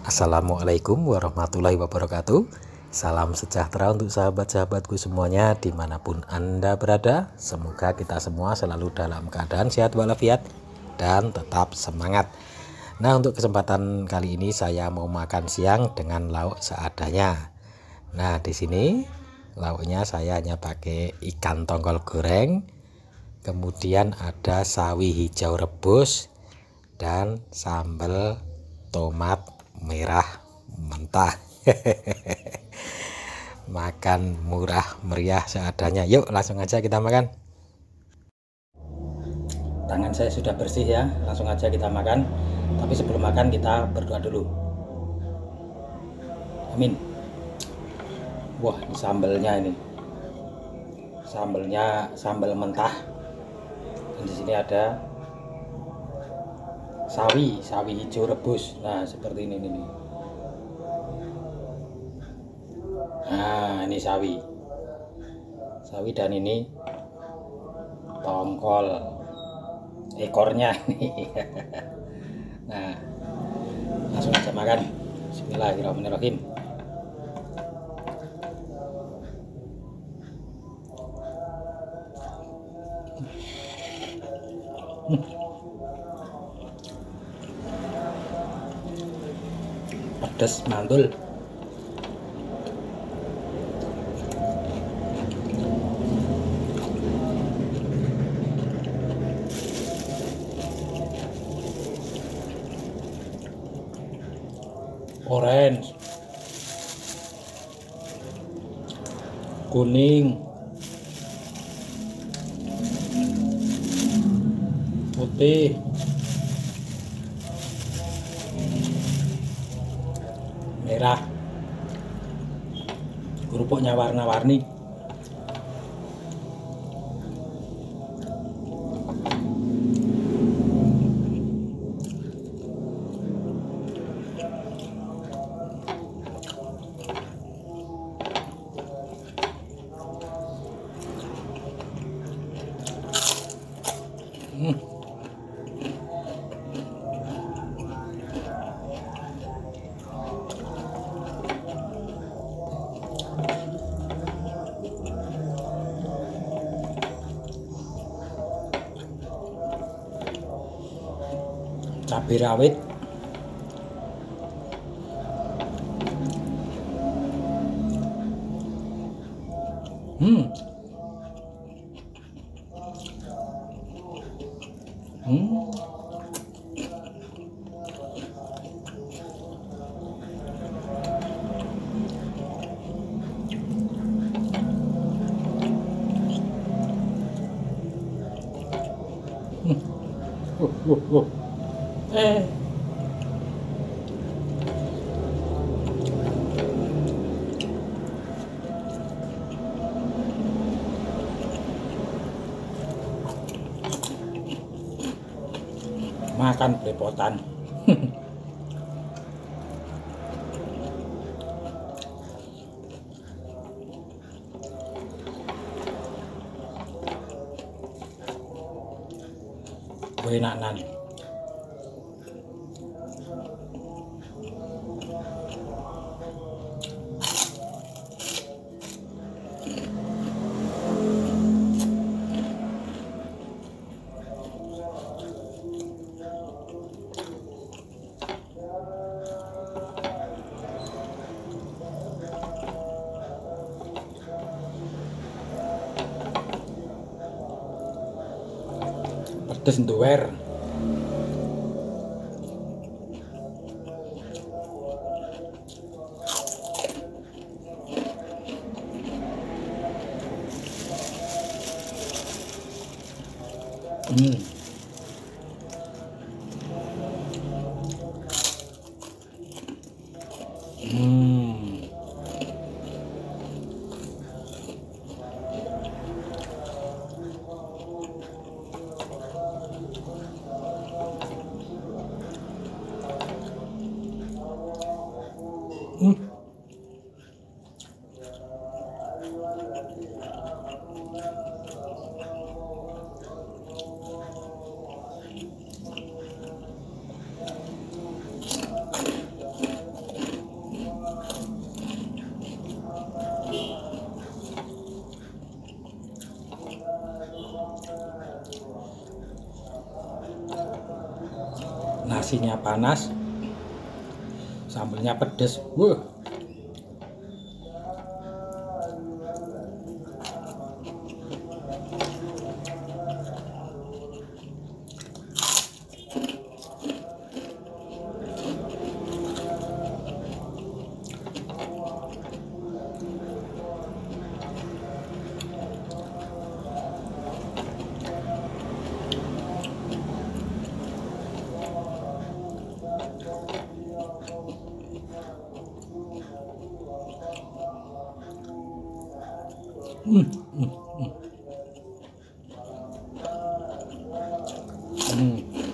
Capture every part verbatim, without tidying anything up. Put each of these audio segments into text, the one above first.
Assalamualaikum warahmatullahi wabarakatuh. Salam sejahtera untuk sahabat-sahabatku semuanya dimanapun Anda berada. Semoga kita semua selalu dalam keadaan sehat walafiat dan tetap semangat. Nah, untuk kesempatan kali ini saya mau makan siang dengan lauk seadanya. Nah, di sini lauknya saya hanya pakai ikan tongkol goreng, kemudian ada sawi hijau rebus dan sambal tomat merah mentah. Makan murah meriah seadanya. Yuk langsung aja kita makan. Tangan saya sudah bersih ya, langsung aja kita makan. Tapi sebelum makan kita berdoa dulu. Amin. Wah, ini sambalnya ini. Sambalnya sambal mentah. Dan di sini ada sawi, sawi hijau rebus. Nah, seperti ini nih. Nah, ini sawi. Sawi dan ini tongkol ekornya nih. Nah, langsung aja makan. Bismillahirrahmanirrahim. Hmm. Pedas mantul. Orange, kuning, putih, merah, kerupuknya warna-warni. Hmm. Cabai rawit, hmm, hmm, hmm. Uh, uh, uh. Eh. Makan belepotan. Enakan. Pedes nduwer. Hmm. Hmm. Hmm. nasinya panas, sambelnya pedes. Wuh. Hmm, hmm, hmm. Hmm.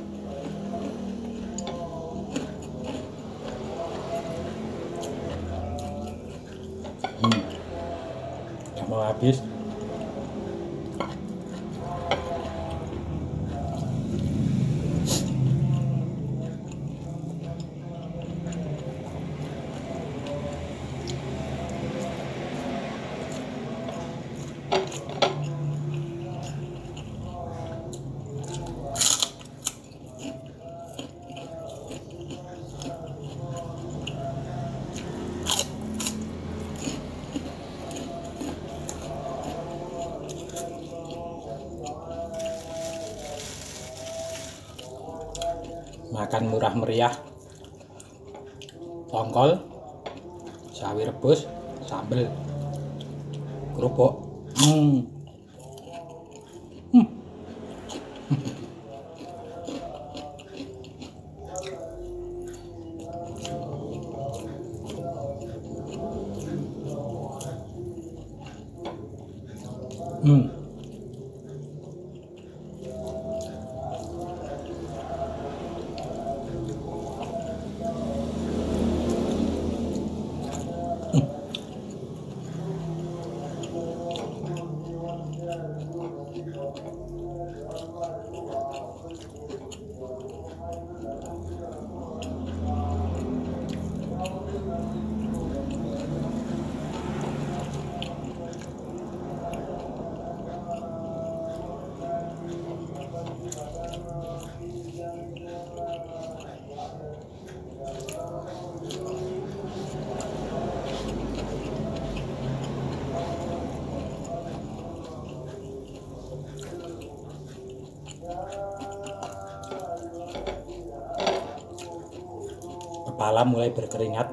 Hmm. Udah mau habis. Makan murah meriah, tongkol, sawi rebus, sambel, kerupuk. Hmm. Hmm. Hmm. Kepala mulai berkeringat.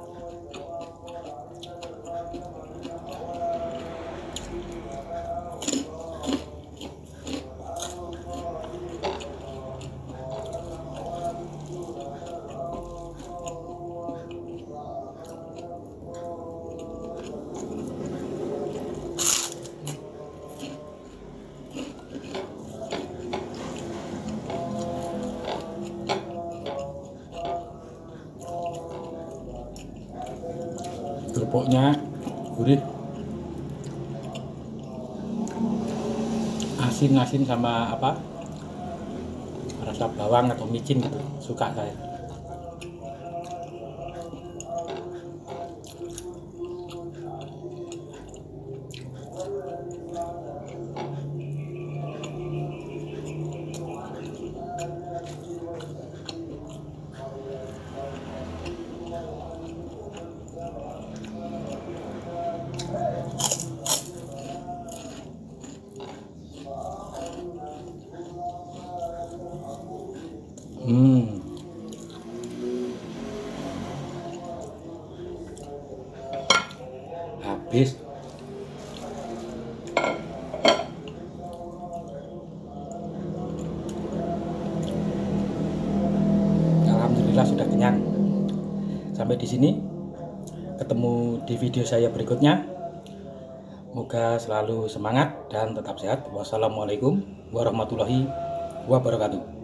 Kerupuknya gurih, asin-asin sama apa rasa bawang atau micin gitu, suka saya. Hmm. Habis. Alhamdulillah sudah kenyang. Sampai di sini. Ketemu di video saya berikutnya. Semoga selalu semangat dan tetap sehat. Wassalamualaikum warahmatullahi wabarakatuh.